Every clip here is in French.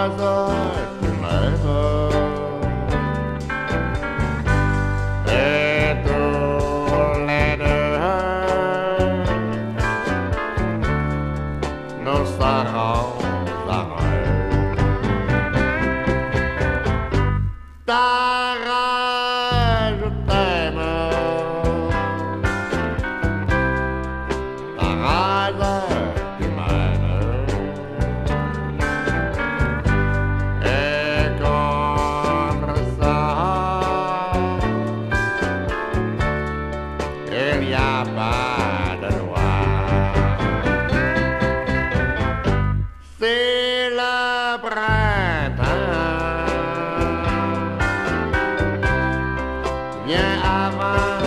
hasard tu m'aimes. Et tous les deux, nous serons heureux. Tara, je t'aime. Tara, tu m'aimes. Et contre ça, il n'y a pas de loi. C'est le printemps. Viens avant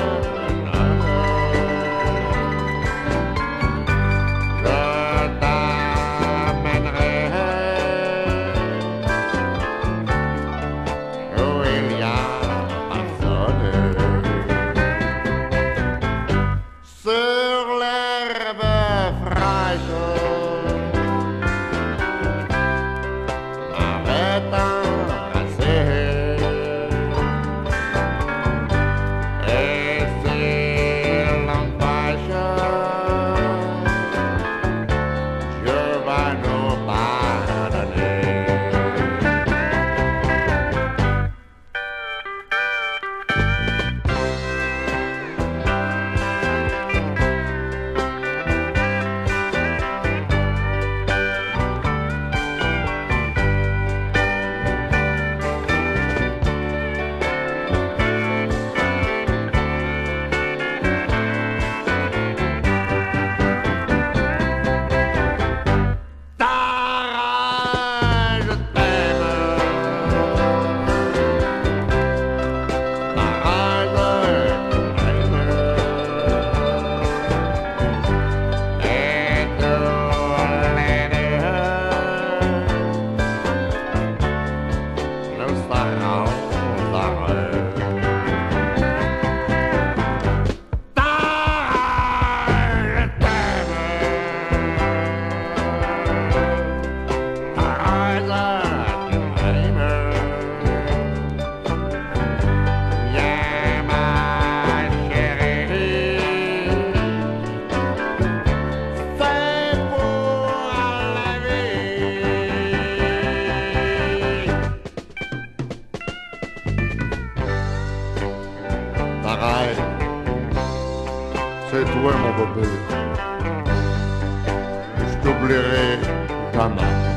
je t'amènerai où il n'y a personne. Sur l'herbe fraîche, m'avait embrassé. Et s'il l'empêche, Dieu va nous pardonner. Tara, je t'aime. Tara, je t'aime. Et tous les deux, nous serons heureux. Arrête, c'est toi mon bébé. Je t'oublierai jamais.